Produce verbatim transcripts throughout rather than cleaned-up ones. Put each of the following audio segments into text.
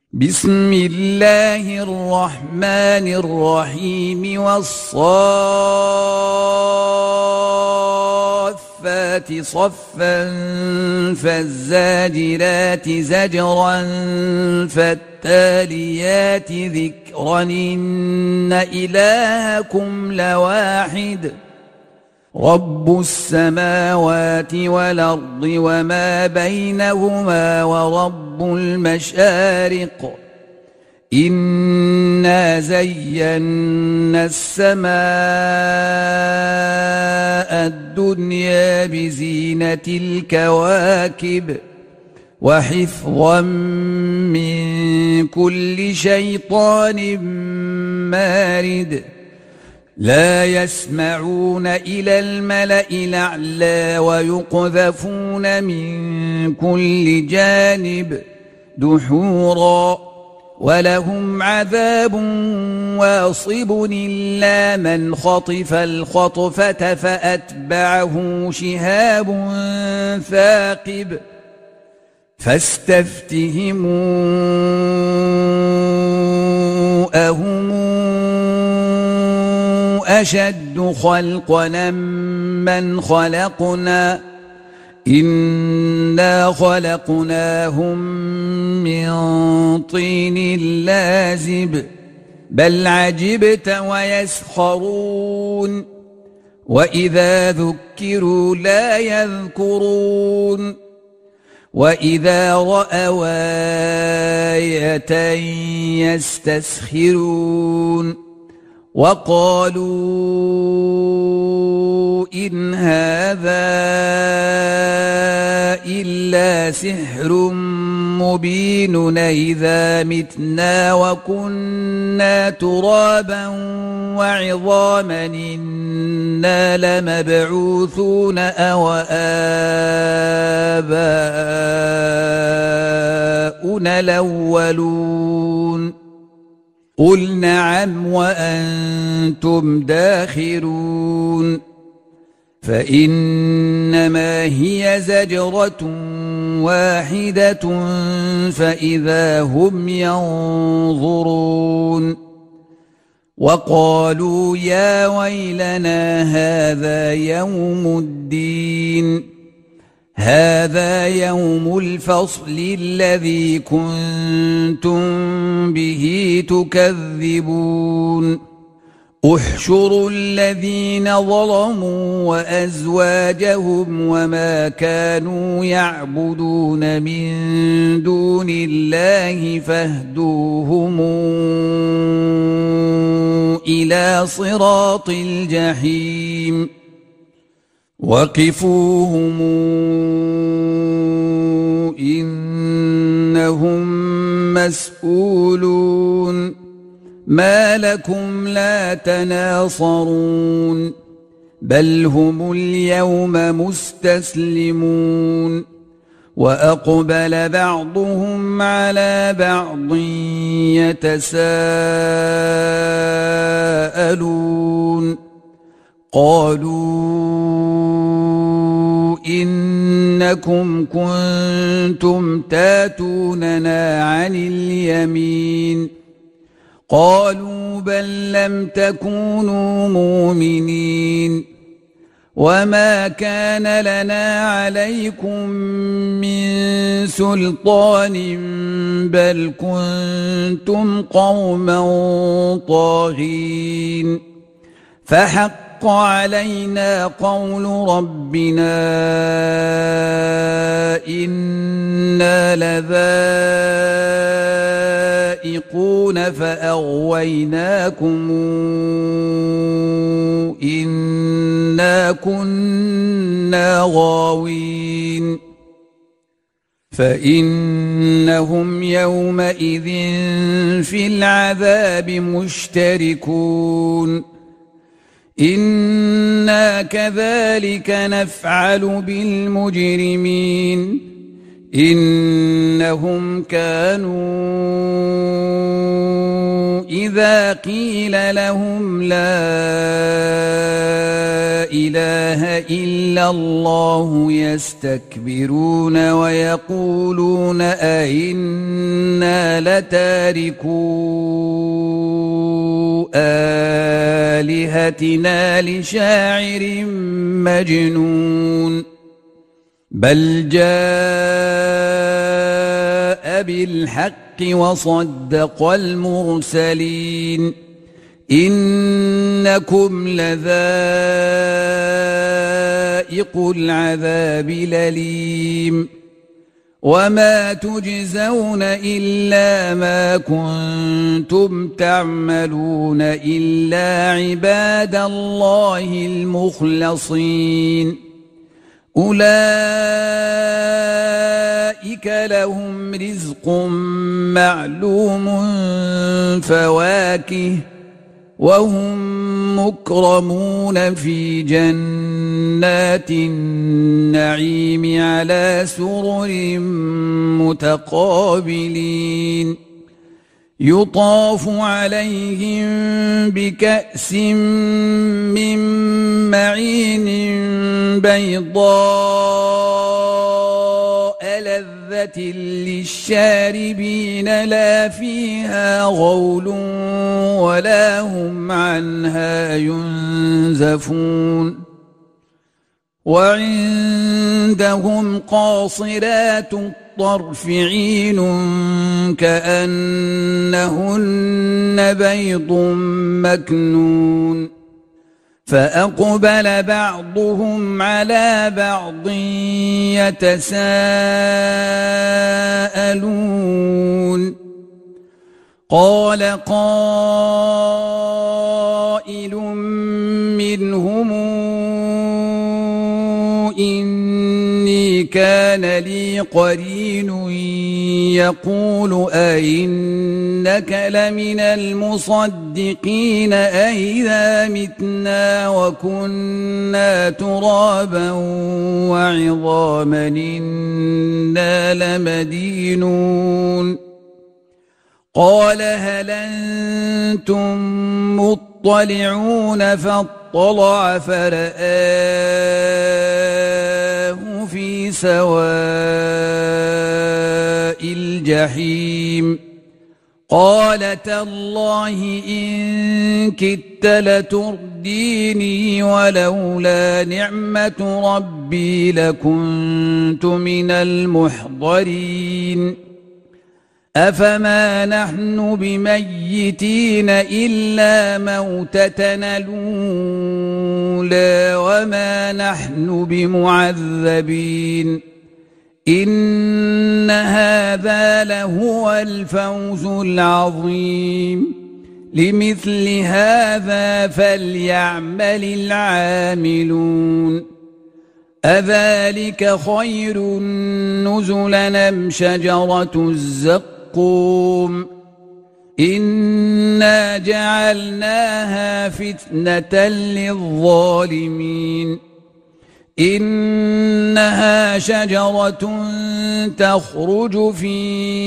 بسم الله الرحمن الرحيم والصافات صفا فالزاجرات زجرا فالتاليات ذكرا إن إلهكم لواحد رب السماوات والأرض وما بينهما ورب المشارق إنا زينا السماء الدنيا بزينة الكواكب وحفظا من كل شيطان مارد لا يسمعون إلى الملأ الأعلى ويقذفون من كل جانب دحورا ولهم عذاب واصب إلا من خطف الخطفة فأتبعه شهاب ثاقب فاستفتهموا أهم أشد خلقنا من خلقنا إنا خلقناهم من طين لازب بل عجبت ويسخرون وإذا ذكروا لا يذكرون وإذا رأوا آية يستسخرون وقالوا إن هذا إلا سحر مبين إذا متنا وكنا ترابا وعظاما إنا لمبعوثون أو آباؤنا الأولون قل نعم وأنتم داخرون فإنما هي زجرة واحدة فإذا هم ينظرون وقالوا يا ويلنا هذا يوم الدين هذا يوم الفصل الذي كنتم به تكذبون احشروا الذين ظلموا وأزواجهم وما كانوا يعبدون من دون الله فاهدوهم إلى صراط الجحيم وقفوهم إنهم مسؤولون ما لكم لا تناصرون بل هم اليوم مستسلمون وأقبل بعضهم على بعض يتساءلون قالوا إنكم كنتم تاتوننا عن اليمين قالوا بل لم تكونوا مؤمنين وما كان لنا عليكم من سلطان بل كنتم قوما طاغين فحق علينا قول ربنا إنا لذائقون فأغويناكم إنا كنا غاوين فإنهم يومئذ في العذاب مشتركون إنا كذلك نفعل بالمجرمين إنهم كانوا إذا قيل لهم لا إله إلا الله يستكبرون ويقولون أئنا لتاركو آلهتنا لشاعر مجنون بل جاء بالحق وصدق المرسلين إنكم لذائق العذاب الأليم وما تجزون إلا ما كنتم تعملون إلا عباد الله المخلصين أولئك لهم رزق معلوم فواكه وهم مكرمون في جنات النعيم على سرر متقابلين يطاف عليهم بكأس من معين بيضاء لذة للشاربين لا فيها غول ولا هم عنها ينزفون وعندهم قاصرات الطرف عين كأنهن بيض مكنون فأقبل بعضهم على بعض يتساءلون قال قائل منهم إني كان لي قرين يقول أئنك لمن المصدقين أئذا متنا وكنا ترابا وعظاما إنا لمدينون قال هل أنتم مطلعون فاطلع فرآه في سواء الجحيم قال تالله إن كدت لترديني ولولا نعمة ربي لكنت من المحضرين أفما نحن بميتين إلا موتتنا الأولى وما نحن بمعذبين إن هذا لهو الفوز العظيم لمثل هذا فليعمل العاملون أذلك خير نزلا أم شجرة الزقوم إنا جعلناها فتنة للظالمين إنها شجرة تخرج في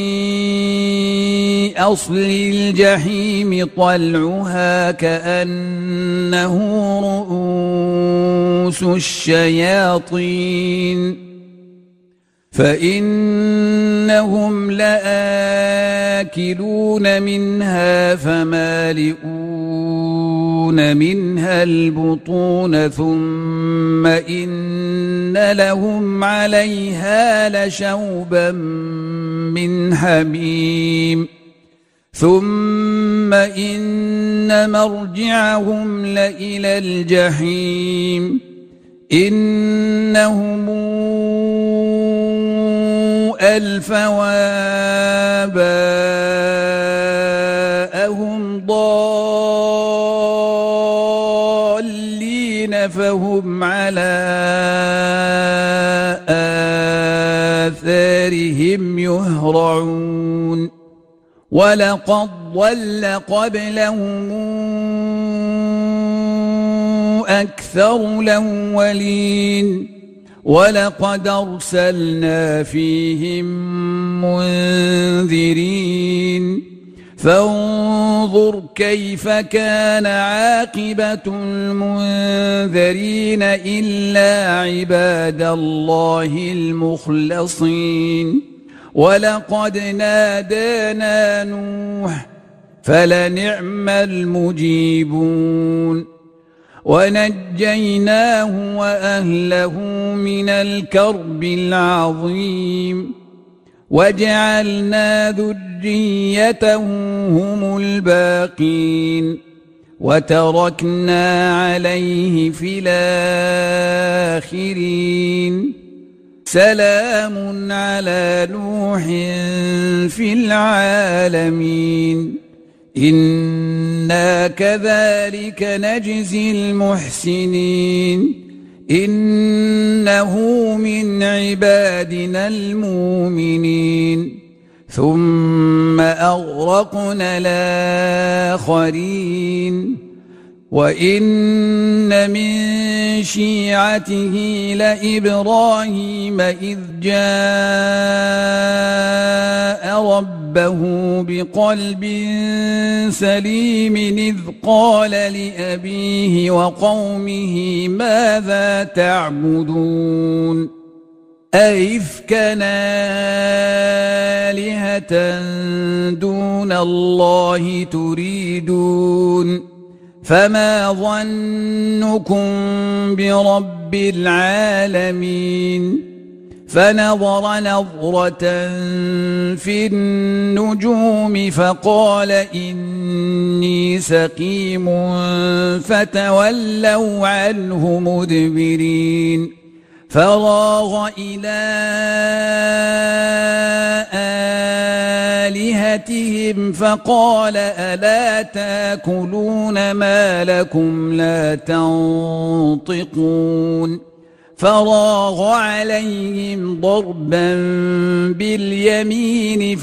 أصل الجحيم طلعها كأنه رؤوس الشياطين فإنهم لآكلون منها فمالئون منها البطون ثم إن لهم عليها لشوبا من حميم ثم إن مرجعهم لإلى الجحيم إنهم ألفوا آباءهم ضالين فهم على آثارهم يهرعون ولقد ضل قبلهم أكثر الأولين ولقد أرسلنا فيهم منذرين فانظر كيف كان عاقبة المنذرين إلا عباد الله المخلصين ولقد نادانا نوح فلنعم المجيبون ونجيناه وأهله من الكرب العظيم وجعلنا ذريته هم الباقين وتركنا عليه في الآخرين سلام على نوح في العالمين إنا كذلك نجزي المحسنين إنه من عبادنا المؤمنين ثم أغرقنا الآخرين وإن من شيعته لإبراهيم إذ جاء ربه بقلب سليم إذ قال لأبيه وقومه ماذا تعبدون أئفكا آلهة دون الله تريدون فما ظنكم برب العالمين فنظر نظرة في النجوم فقال إني سقيم فتولوا عنه مدبرين فراغ إلى آلهتهم فقال ألا تاكلون ما لكم لا تنطقون فراغ عليهم ضربا باليمين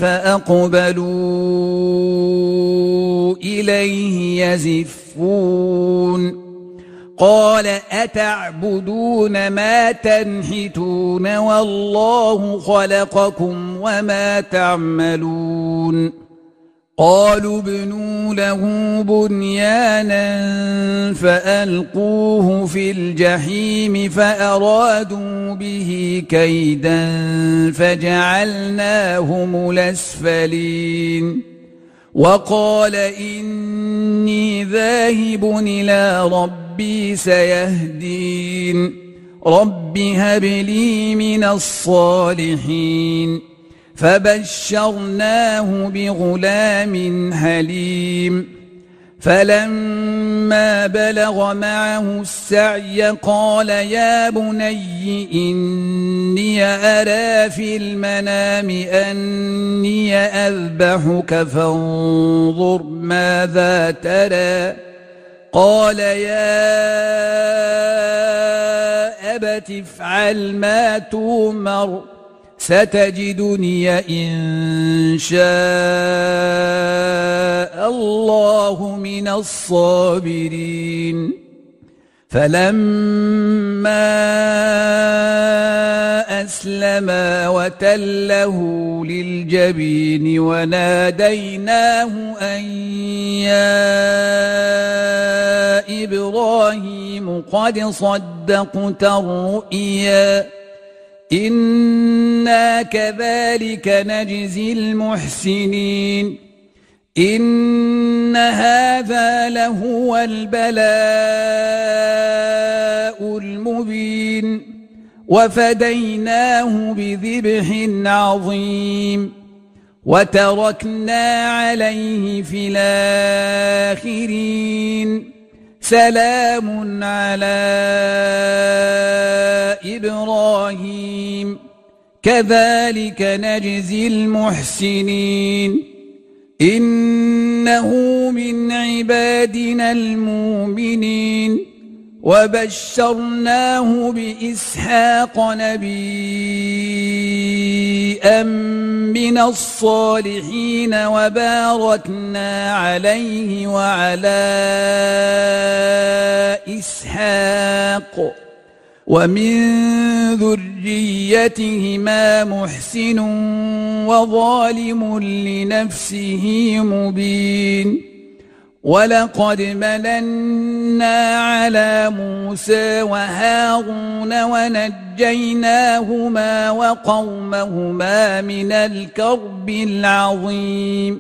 فأقبلوا إليه يزفون قال أتعبدون ما تنحتون والله خلقكم وما تعملون قالوا ابنوا له بنيانا فألقوه في الجحيم فأرادوا به كيدا فجعلناهم الأسفلين وقال إني ذاهب إلى ربي سيهدين رب هب لي من الصالحين فبشرناه بغلام حليم فلما بلغ معه السعي قال يا بني إني أرى في المنام أني أذبحك فانظر ماذا ترى قال يا أبت افعل ما تؤمر ستجدني إن شاء الله من الصابرين فلما أسلما وتله للجبين وناديناه أن يا إبراهيم قد صدقت الرؤيا إنا كذلك نجزي المحسنين إن هذا لهو البلاء المبين وفديناه بذبح عظيم وتركنا عليه في الآخرين سلام على إبراهيم كذلك نجزي المحسنين إنه من عبادنا المؤمنين وبشرناه بإسحاق نبيا من الصالحين وباركنا عليه وعلى إسحاق ومن ذريته ذريتهما محسن وظالم لنفسه مبين ولقد مننا على موسى وهارون ونجيناهما وقومهما من الكرب العظيم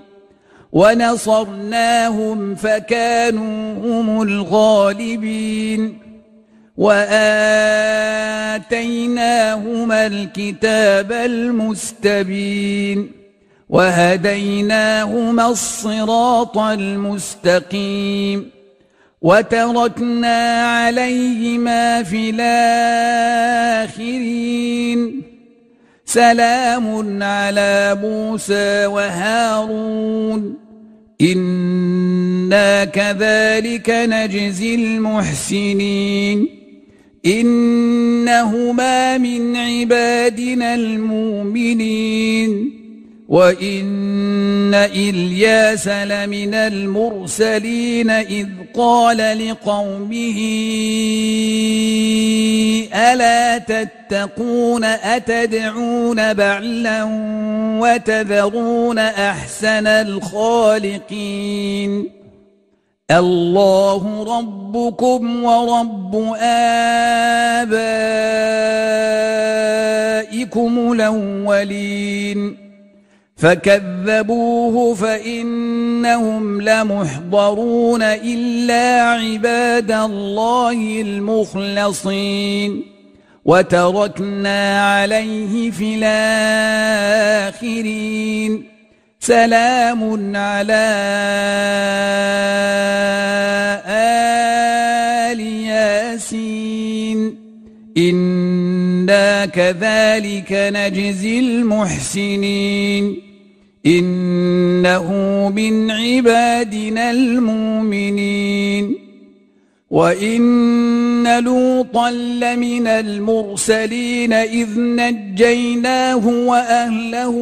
ونصرناهم فكانوا هم الغالبين وآتيناهما الكتاب المستبين وهديناهما الصراط المستقيم وتركنا عليهما في الآخرين سلام على موسى وهارون إنا كذلك نجزي المحسنين إنهما من عبادنا المؤمنين وإن إلياس لمن المرسلين إذ قال لقومه ألا تتقون أتدعون بعلا وتذرون أحسن الخالقين الله ربكم ورب آبائكم الأولين فكذبوه فإنهم لمحضرون إلا عباد الله المخلصين وتركنا عليه في الآخرين سلام على آل ياسين إنا كذلك نجزي المحسنين إنه من عبادنا المؤمنين وإن لوطا لمن المرسلين إذ نجيناه وأهله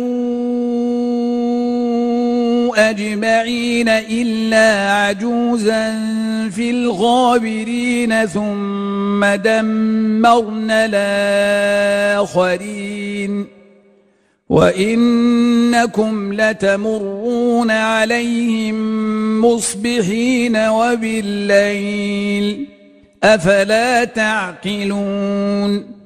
أجمعين إلا عجوزا في الغابرين ثم دمرنا الآخرين وإنكم لتمرون عليهم مصبحين وبالليل أفلا تعقلون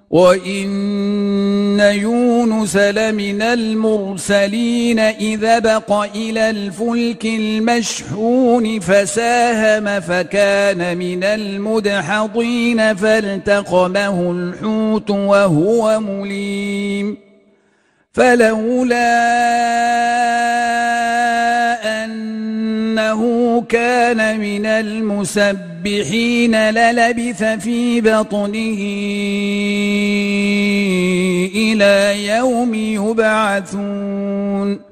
وإن يونس لمن المرسلين إذا بق إلى الفلك المشحون فساهم فكان من المدحضين فالتقمه الحوت وهو مليم فلولا أنه كان من المسبحين للبث في بطنه إلى يوم يبعثون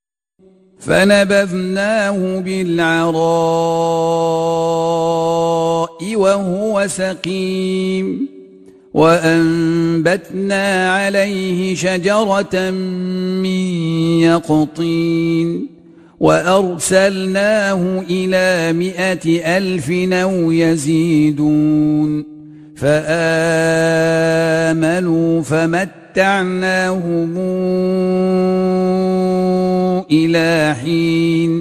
فنبذناه بالعراء وهو سقيم وأنبتنا عليه شجرة من يقطين وأرسلناه إلى مائة ألف أو يزيدون فآمنوا فمتعناهم إلى حين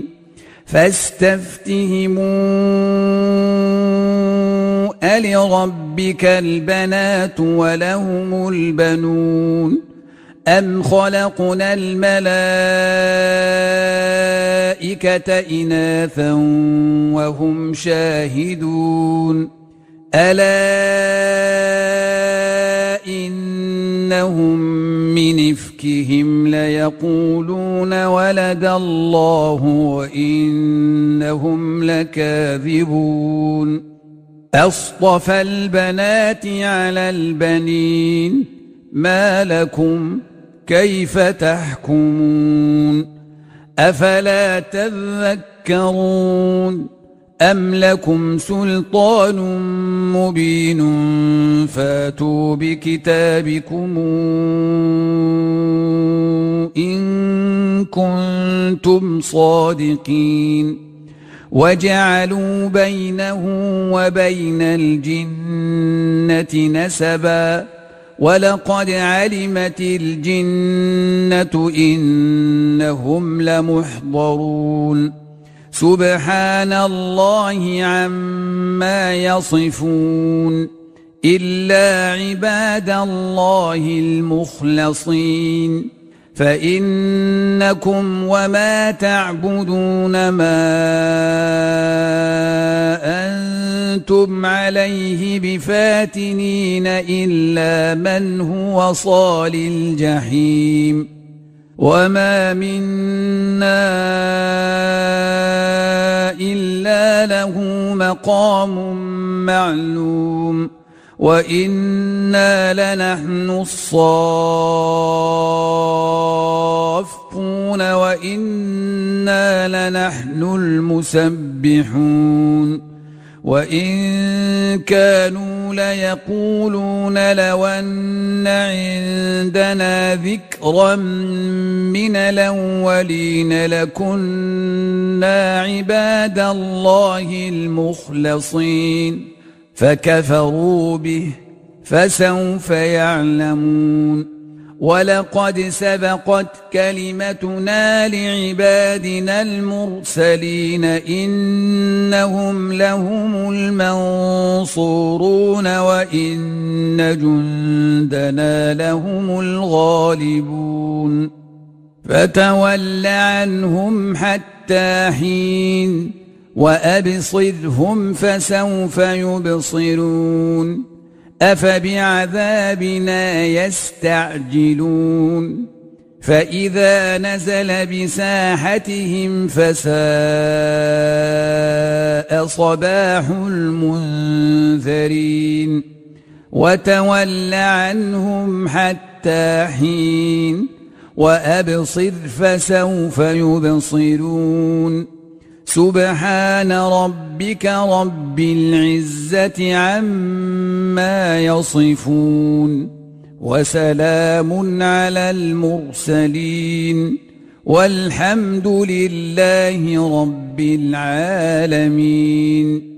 فاستفتهموا ألربك البنات ولهم البنون أم خلقنا الملائكة إناثا وهم شاهدون ألا إنهم من إفكهم ليقولون ولد الله وإنهم لكاذبون أصطفى البنات على البنين ما لكم كيف تحكمون أفلا تذكرون أم لكم سلطان مبين فاتوا بكتابكم إن كنتم صادقين وجعلوا بينه وبين الجنة نسبا ولقد علمت الجنة إنهم لمحضرون سبحان الله عما يصفون إلا عباد الله المخلصين فإنكم وما تعبدون ما أنتم عليه بفاتنين إلا من هو صال الجحيم وما منا إلا له مقام معلوم وإنا لنحن الصافون وإنا لنحن المسبحون وإن كانوا ليقولون لو أن عندنا ذكرا من الأولين لكنا عباد الله المخلصين فكفروا به فسوف يعلمون ولقد سبقت كلمتنا لعبادنا المرسلين إنهم لهم المنصورون وإن جندنا لهم الغالبون فتول عنهم حتى حين وأبصرهم فسوف يبصرون أفبعذابنا يستعجلون فإذا نزل بساحتهم فساء صباح المنذرين وتول عنهم حتى حين وأبصر فسوف يبصرون سبحان ربك رب العزة عما يصفون وسلام على المرسلين والحمد لله رب العالمين.